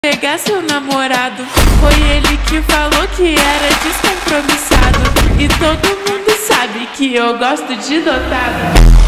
pegar seu namorado. Foi ele que falou que era descompromissado. E todo mundo sabe que eu gosto de dotado.